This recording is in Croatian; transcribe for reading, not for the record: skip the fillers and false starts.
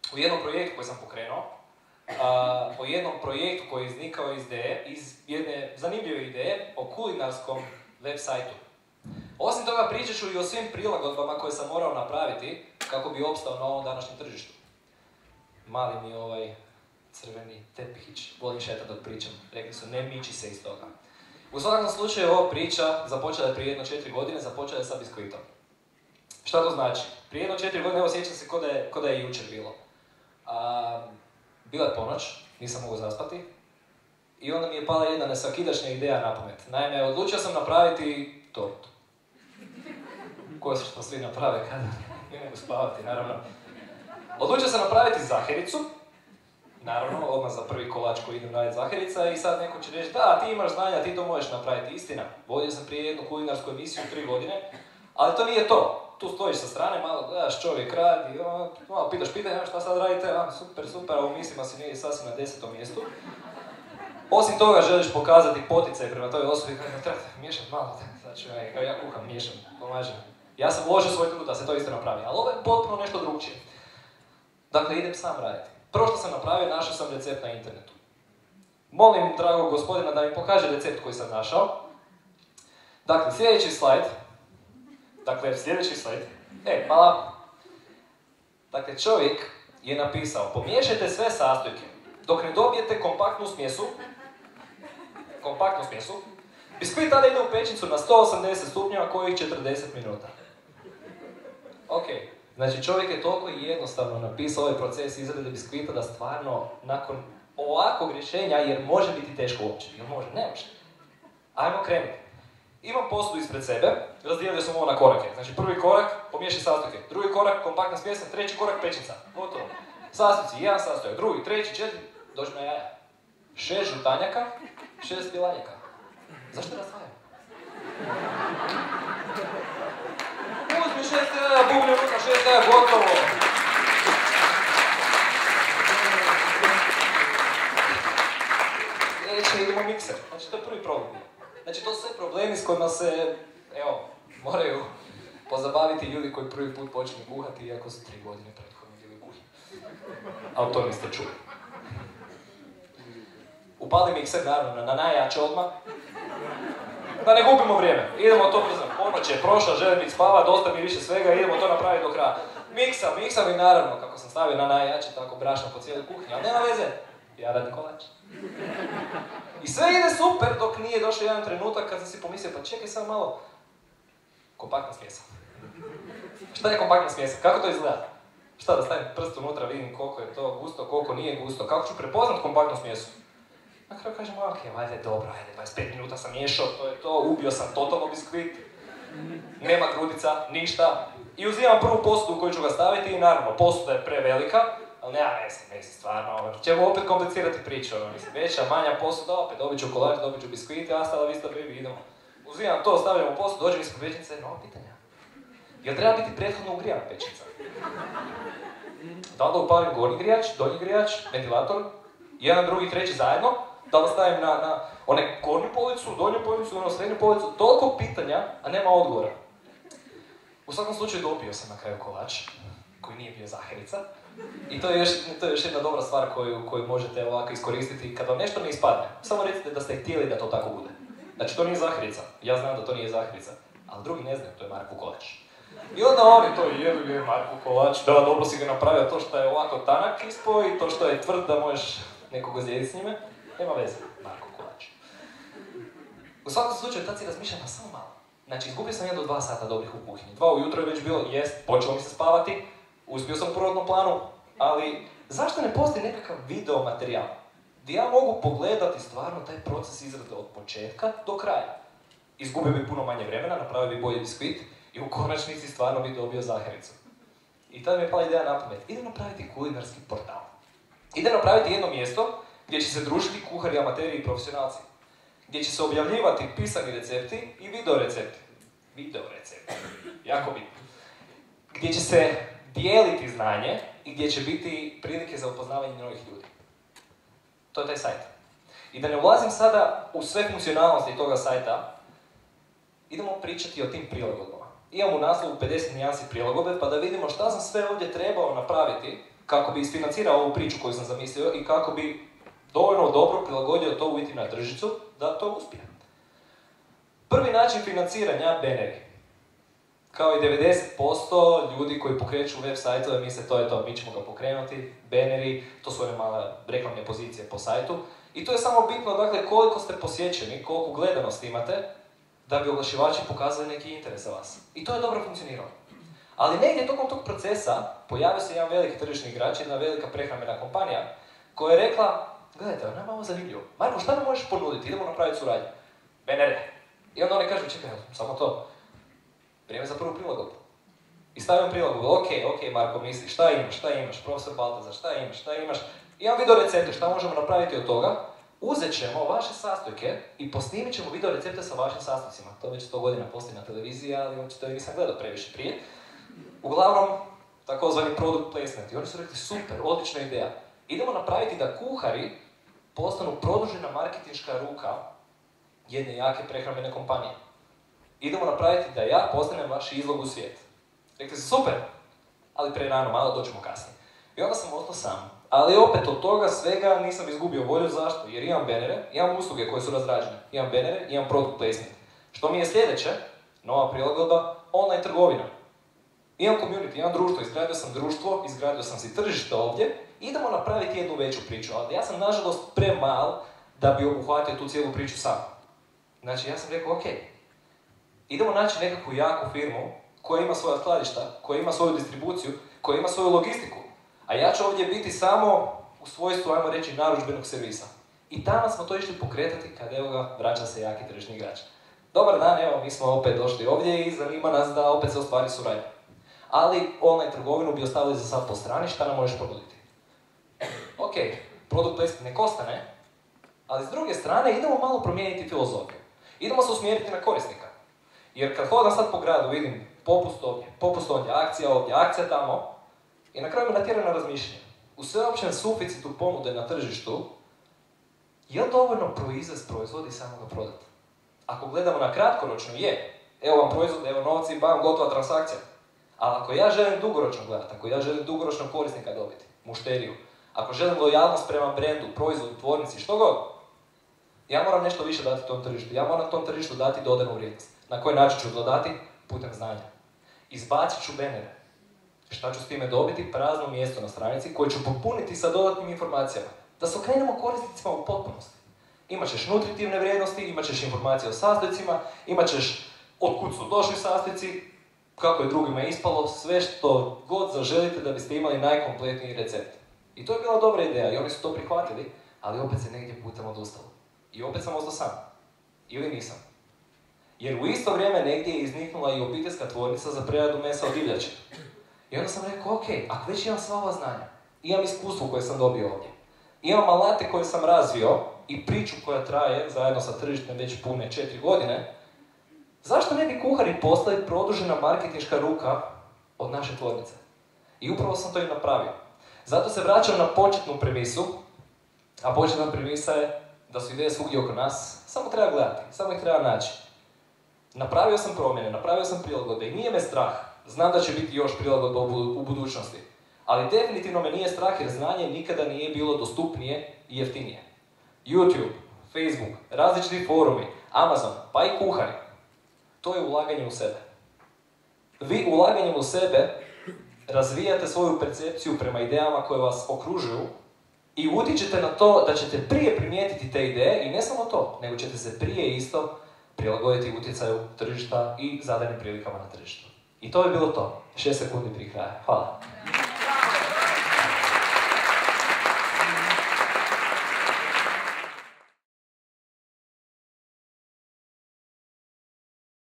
u jednom projektu koji sam pokrenuo, o jednom projektu koji je iznikao iz jedne zanimljive ideje o kulinarskom web sajtu. Osim toga pričat ću i o svim prilagodbama koje sam morao napraviti kako bi opstao na ovom današnjem tržištu. Mali mi crveni tepihić, volim šetati dok pričam, rekli su ne miči se iz toga. U svakom slučaju ova priča započela je prije jedno 4 godine, započela je sa biskvitom. Šta to znači? Prije jedno 4 godine, evo sjećam se ko da je jučer bilo. Bila je ponoć, nisam mogao zaspati i onda mi je pala jedna nesvakidašnja ideja na pamet. Naime, odlučio sam napraviti tortu. Koje što svi naprave kada ne mogu spavati, naravno. Odlučio sam napraviti zahericu, naravno, odmah za prvi kolač koji idem raditi zaherica i sad neko će reći da, ti imaš znanja, ti to možeš napraviti. Istina, vodio sam prije jednu kulinarsku emisiju 3 godine, ali to nije to. Tu stojiš sa strane, malo gledaš čovjek radi, malo pitaš pitanja šta sad radite, super, a u mislima si nije sasvim na 10. mjestu. Osim toga želiš pokazati poticaj prema toj osobi, kada treba miješati malo, znači ja kuham, miješam, pomažem. Ja sam uložio svoj trud da se to isto napravi, ali ovo je potpuno nešto drugčije. Dakle, idem sam raditi. Prvo što sam napravio, našao sam recept na internetu. Molim dragog gospodina da mi pokaže recept koji sam našao. Dakle, sljedeći slajd. Hvala. Dakle, čovjek je napisao, pomiješajte sve sastojke. Dok ne dobijete kompaktnu smjesu, biskvit tada ide u pećnicu na 180 stupnjeva kojih 40 minuta. Ok, znači čovjek je toliko jednostavno napisao ovaj proces izrade biskvita da stvarno nakon ovakvog rješenja, jer može biti teško uopće, jer može, ne može. Ajmo krenuti. Imam posudu ispred sebe, razdijelio sam ovo na korake. Znači prvi korak, pomiješaj sastojke. Drugi korak, kompaktna smjesa. Treći korak, pećnica. Gotovo. Sastojci, jedan sastojak, drugi, treći, četiri, dođu na jaja. 6 žutanjaka, 6 pilanjaka. Zašto razdvajam? Uzmi 6 jaja, bubni unutra, 6 jaja, gotovo. Sljedeće idemo mikser. Znači to je prvi problem. Znači, to su sve problemi s kojima se, moraju pozabaviti ljudi koji prvi put počinju kuhati, iako su 3 godine prethodno bili u kuhinji. Ali to niste čuli. Upali mikser, naravno, na najjače odmah. Da ne gubimo vrijeme. Idemo to brzo. Ponoć je prošla, želim biti spava, dosta mi više svega, idemo to napraviti do kraja. Miksam i naravno, kako sam stavio na najjače, tako brašno po cijeloj kuhinji, ali nema veze. Ja radim kolač. I sve ide super dok nije došao jedan trenutak kad sam si pomislio, pa čekaj samo malo. Kompaktna smjesa. Šta je kompaktna smjesa? Kako to izgleda? Šta da stavim prst unutra, vidim koliko je to gusto, koliko nije gusto. Kako ću prepoznat kompaktnu smjesu? Na kraju kažem, ok, valjda je dobro, 25 minuta sam miješao, to je to, ubio sam totalno biskvit. Nema grudica, ništa. I uzimam prvu posudu u koju ću ga staviti i naravno, posuda je prevelika. Ali nema veze, stvarno, ćemo opet komplicirati priču, veća, manja posuda, opet dobit ću kolač, dobit ću biskvite, hasta la vista baby, idemo. Uzimam to, stavljam u posudu, dođem ispod pećnice, novo pitanja. Jel treba biti prethodno ugrijana pećnica? Da li da upalim gornji grijač, donji grijač, ventilator, jedan, drugi, treći zajedno, da li stavim na one gornju policu, donju policu, ono srednju policu, toliko pitanja, a nema odgovora. U svakom slučaju dobio sam na kraju kolač, koji nije bio zaherica. I to je još jedna dobra stvar koju možete ovako iskoristiti kada vam nešto ne ispadne. Samo recite da ste htjeli da to tako bude. Znači, to nije zaherica. Ja znam da to nije zaherica. Ali drugi ne znaju, to je Marko kolač. I onda oni to jedu, Marko kolač. Da, dobro si ga napravio, to što je ovako tanak ispod i to što je tvrd da možeš nekog ozlijediti s njime. Nema veze, Marko kolač. U svakom slučaju, tad si razmišljam, pa samo malo. Znači, izgubio sam 1 do 2 sata dobrih u kuhinji. 2 ujutro je već bilo, počelo mi se spavati. Uspio sam u prvotnom planu, ali zašto ne postoji nekakav video materijal gdje ja mogu pogledati stvarno taj proces izrade od početka do kraja? Izgubio bi puno manje vremena, napravio bi bolji biskvit i u konačnici stvarno bi dobio zahericu. I tada mi je pala ideja na pamet, idem napraviti kulinarski portal. Idem napraviti jedno mjesto gdje će se družiti kuhari, amateri i profesionalci. Gdje će se objavljivati pisani recepti i video recepti. Jako bitno. Gdje će se dijeliti znanje i gdje će biti prilike za upoznavanje novih ljudi. To je taj sajt. I da ne ulazim sada u sve funkcionalnosti toga sajta, idemo pričati o tim prilagodbama. Imam u naslovu 50 nijansi prilagodbe, pa da vidimo šta sam sve ovdje trebao napraviti kako bi isfinancirao ovu priču koju sam zamislio i kako bi dovoljno dobro prilagodio to uvjetima na tržištu da to uspije. Prvi način financiranja, banneri. Kao i 90% ljudi koji pokreću web sajtove misle to je to, mi ćemo ga pokrenuti, banneri, to su one male reklamne pozicije po sajtu. I to je samo bitno, dakle, koliko ste posjećeni, koliko gledanosti imate, da bi oglašivači pokazali neki interes za vas. I to je dobro funkcioniralo. Ali negdje tokom tog procesa pojavio se jedan veliki tržišni igrač, jedna velika prehrambena kompanija, koja je rekla, gledajte, nama je ovo zanimljivo. Marko, šta nam možeš ponuditi? Idemo napraviti suradnju. Bannere. I onda oni kažu, čekaj, samo to. Vrijeme za prvu prilagodbu. I stavim prilagodbu, ok, Marko, misli, šta imaš, profesor Baltazar, šta imaš? Imam video recepte, šta možemo napraviti od toga? Uzet ćemo vaše sastojke i posnimit ćemo video recepte sa vašim sastojcima. To već 100 godina postoji na televiziji, ali očito nisam gledao previše prije. Uglavnom, takozvani product placement. I oni su rekli, super, odlična ideja. Idemo napraviti da kuhari postanu produžena marketinška ruka jedne jake prehrambene kompanije. Idemo napraviti da ja postanem vaš izlog u svijet. Rekli su, super, ali pre rano, malo doćemo kasnije. I onda sam ostao sam. Ali opet od toga svega nisam izgubio volju. Zašto? Jer imam bannere, imam usluge koje su razrađene. Imam bannere, imam product placement. Što mi je sljedeće, nova prilagodba, online trgovina. Imam community, imam društvo, izgradio sam društvo, izgradio sam si tržište ovdje. Idemo napraviti jednu veću priču, ali ja sam nažalost premal da bi obuhvatio tu cijelu priču sam. Znači ja sam rekao, ok, idemo naći nekakvu jaku firmu koja ima svoja skladišta, koja ima svoju distribuciju, koja ima svoju logistiku. A ja ću ovdje biti samo u svojstvu, ajmo reći, narudžbenog servisa. I tamo smo to išli pokretati kad evo ga vraća se jaki tržišni igrač. Dobar dan, evo mi smo opet došli ovdje i zanima nas da opet se ostvari suradnja. Ali online trgovinu bi ostavili za sad po strani, šta nam možeš ponuditi? Ok, product placement nek ostane, ali s druge strane idemo malo promijeniti filozofiju. Idemo se usmjeriti na korisnika. Jer kad hodam sad po gradu, vidim popust ovdje, akcija tamo, i na kraju me natjera na razmišljanje. U sveopćem suficitu ponude na tržištu, je li dovoljno proizvest proizvod i samo ga prodati? Ako gledamo na kratkoročno, je. Evo vam proizvod, evo novci, bam, gotova transakcija. Ali ako ja želim dugoročno gledati, ako ja želim dugoročno korisnika dobiti, mušteriju, ako želim lojalnost prema brendu, proizvodu, tvornici, što god, ja moram nešto više dati tom tržištu. Ja moram tom tržištu dati dodanu vrijednost. Na koji način ću to dati? Putem znanja. Izbacit ću bannere. Šta ću s time dobiti? Prazno mjesto na stranici koje ću popuniti sa dodatnim informacijama. Da se okrenemo korisnicima u potpunosti. Imaćeš nutritivne vrijednosti, imaćeš informacije o sastojcima, imaćeš otkud su došli sastojci, kako je drugima ispalo, sve što god zaželite da biste imali najkompletniji recept. I to je bila dobra ideja i oni su to prihvatili, ali opet se negdje putem odustalo. I opet sam ostao sam. Ili nisam. Jer u isto vrijeme negdje je izniknula i obiteljska tvornica za preradu mesa od divljači. I onda sam rekao, ok, ako već imam sva ova znanja, imam iskustvo koje sam dobio ovdje, imam alate koje sam razvio i priču koja traje zajedno sa tržištem već pune 4 godine, zašto ne bi kuhari postali produžena marketinška ruka od naše tvornice? I upravo sam to i napravio. Zato se vraćam na početnu premisu, a početna premisa je da su ideje svugdje oko nas, samo treba gledati, samo ih treba naći. Napravio sam promjene, napravio sam prilagodbe i nije me strah. Znam da će biti još prilagodba u budućnosti. Ali definitivno me nije strah jer znanje nikada nije bilo dostupnije i jeftinije. YouTube, Facebook, različiti forumi, Amazon, pa i kuhari. To je ulaganje u sebe. Vi ulaganjem u sebe razvijate svoju percepciju prema idejama koje vas okružuju i utječete na to da ćete prije primijetiti te ideje i ne samo to, nego ćete se prije isto prilagoditi utjecaju tržišta i zadanim prilikama na tržištu. I to je bilo to. 6 sekundi prije kraja. Hvala.